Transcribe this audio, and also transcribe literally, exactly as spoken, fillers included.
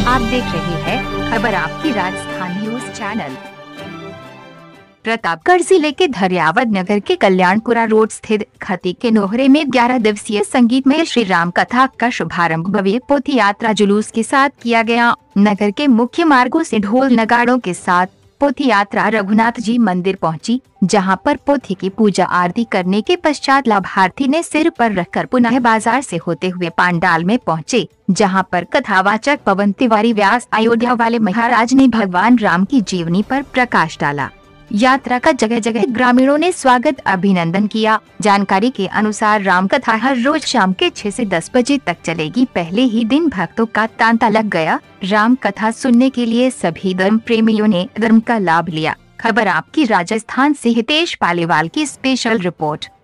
आप देख रहे हैं खबर आपकी राजस्थान न्यूज चैनल। प्रतापगढ़ जिले के धरियावद नगर के कल्याणपुरा रोड स्थित खती के नोहरे में ग्यारह दिवसीय संगीतमय श्री राम कथा का शुभारंभ भव्य पोथी यात्रा जुलूस के साथ किया गया। नगर के मुख्य मार्गों से ढोल नगाड़ों के साथ पोथी यात्रा रघुनाथ जी मंदिर पहुंची, जहां पर पोथी की पूजा आरती करने के पश्चात लाभार्थी ने सिर पर रखकर पुनः बाजार से होते हुए पांडाल में पहुंचे, जहां पर कथावाचक पवन तिवारी व्यास अयोध्या वाले महाराज ने भगवान राम की जीवनी पर प्रकाश डाला। यात्रा का जगह जगह ग्रामीणों ने स्वागत अभिनंदन किया। जानकारी के अनुसार राम कथा हर रोज शाम के छह से दस बजे तक चलेगी। पहले ही दिन भक्तों का तांता लग गया। राम कथा सुनने के लिए सभी धर्म प्रेमियों ने धर्म का लाभ लिया। खबर आपकी राजस्थान से हितेश पालीवाल की स्पेशल रिपोर्ट।